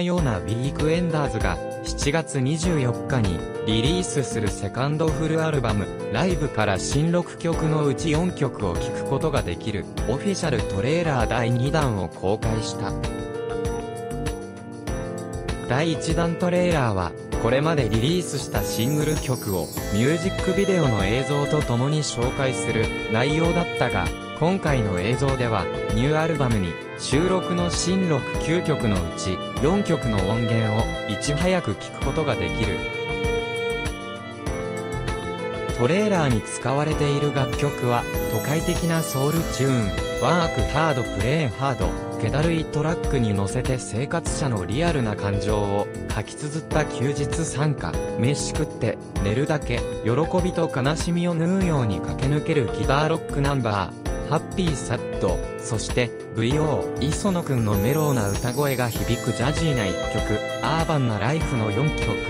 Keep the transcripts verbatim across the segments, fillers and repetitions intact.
ようなウィークエンダーズがしちがつにじゅうよっかにリリースするセカンドフルアルバムライブから新ろっきょくのうちよんきょくを聴くことができるオフィシャルトレーラーだいにだんを公開した。だいいちだんトレーラーはこれまでリリースしたシングル曲をミュージックビデオの映像とともに紹介する内容だったが、今回の映像ではニューアルバムに収録の新ろっきゅうきょくのうちよんきょくの音源をいち早く聴くことができる。トレーラーに使われている楽曲は都会的なソウルチューン、ワークハードプレイハード、気だるいトラックに乗せて生活者のリアルな感情を書き綴った休日参歌、飯食って寝るだけ、喜びと悲しみを縫うように駆け抜けるギターロックナンバー、ハッピーサッド、そして ブイオー 磯野くんのメローな歌声が響くジャジーないっきょく、アーバンなライフのよんきょく。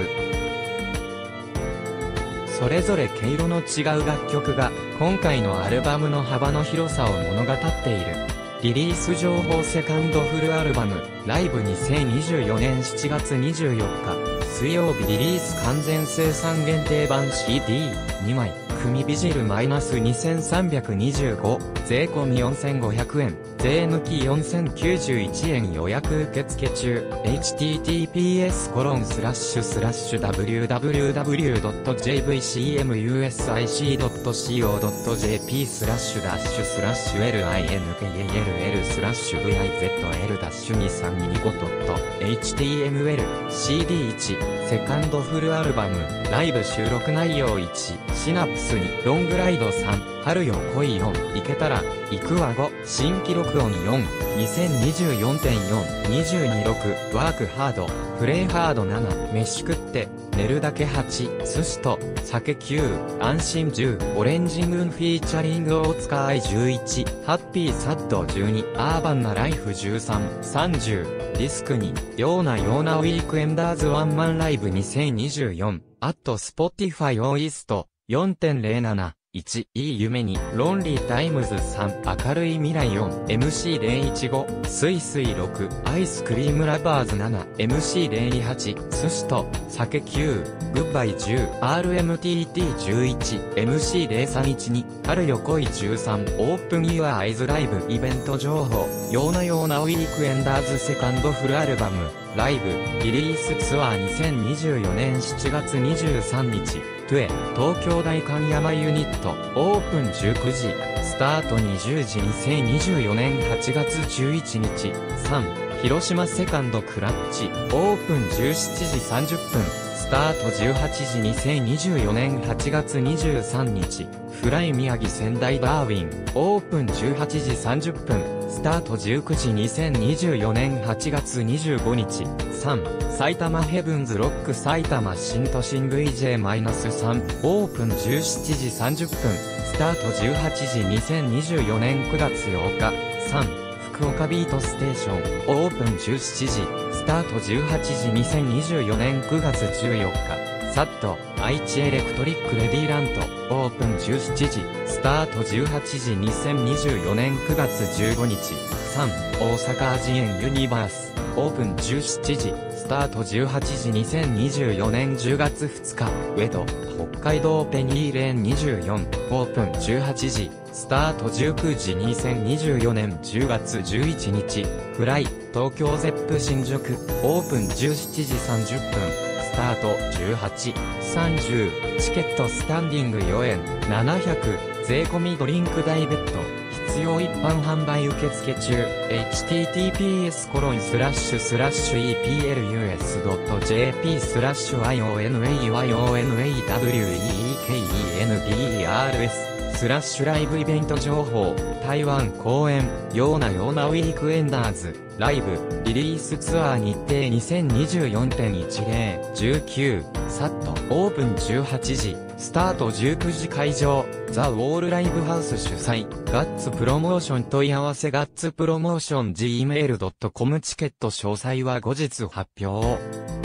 それぞれ毛色の違う楽曲が今回のアルバムの幅の広さを物語っている。リリース情報セカンドフルアルバムライブにせんにじゅうよねんしちがつにじゅうよっか水曜日リリース完全生産限定版 シーディーに 枚組ビジルマイナスにせんさんびゃくにじゅうご税込みよんせんごひゃくえん税抜きよんせんきゅうじゅういちえん予約受付中 エイチティーティーピーエスコロンスラッシュスラッシュダブリューダブリューダブリュードットジェイブイシーエムユーエスアイシードットシーオードットジェーピースラッシュダッシュスラッシュエルアイエヌケーエルエルスラッシュブイアイゼットエルダッシュにさんにごドットエイチティーエムエルシーディーいちセカンドフルアルバムライブ収録内容いちシナプスにロングライドさん春よ来いよん行けたら行くわご新記録音よん にせんにじゅうよんてんよん にじゅうにろくワークハードプレイハードなな飯食って寝るだけはち寿司と酒きゅう安心じゅうオレンジムーンフィーチャリング大塚愛じゅういちハッピーサッドじゅうにアーバンなライフじゅうさん さんじゅうディスクにようなようなウィークエンダーズワンマンライブにせんにじゅうよんアットスポティファイオーイスト よんてんゼロなないちいい夢にロンリータイムズさん明るい未来よん エムシーゼロいちごスイスイろくアイスクリームラバーズなな エムシーゼロにはち寿司と酒きゅうグッバイじゅう アールエムティーティーじゅういち エムシーゼロさんいちに春よ来いじゅうさんオープンユアアイズライブイベント情報ようなようなウィークエンダーズセカンドフルアルバムライブリリースツアーにせんにじゅうよねんしちがつにじゅうさんにちトゥエ東京大観山ユニットオープンじゅうくじスタートにじゅうじにせんにじゅうよねんはちがつじゅういちにちさん広島セカンドクラッチオープンじゅうしちじさんじゅっぷんスタートじゅうはちじにせんにじゅうよねんはちがつにじゅうさんにちフライ宮城仙台ダーウィンオープンじゅうはちじさんじゅっぷんスタートじゅうくじにせんにじゅうよねんはちがつにじゅうごにちさん埼玉ヘブンズロック埼玉新都心 ブイジェーさん オープンじゅうしちじさんじゅっぷんスタートじゅうはちじにせんにじゅうよねんくがつようかさん福岡ビートステーションオープンじゅうしちじスタートじゅうはちじにせんにじゅうよねんくがつじゅうよっかサット愛知エレクトリックレディラントオープンじゅうしちじスタートじゅうはちじにせんにじゅうよねんくがつじゅうごにちさん大阪アジエンユニバースオープンじゅうしちじスタートじゅうはちじにせんにじゅうよねんじゅうがつふつかウェド北海道ペニーレーンにじゅうよんオープンじゅうはちじスタートじゅうくじにせんにじゅうよねんじゅうがつじゅういちにちフライ東京ゼップ新宿オープンじゅうしちじさんじゅっぷんスタートじゅうはち、さんじゅうチケットスタンディングよえんななひゃく税込みドリンク代別途必要一般販売受付中 エイチティーティーピーエスコロンスラッシュスラッシュイーピーエルユーエスドットジェーピースラッシュアイオーエヌエーワイオーエヌエーダブリューイーイーケーイーエヌディーアールエススラッシュライブイベント情報台湾公演ようなようなウィークエンダーズライブリリースツアー日程 にせんにじゅうよんてんいちゼロ じゅうきゅうサットオープンじゅうはちじスタートじゅうくじ会場ザ・ウォールライブハウス主催ガッツプロモーション問い合わせガッツプロモーション ジーメールドットコム チケット詳細は後日発表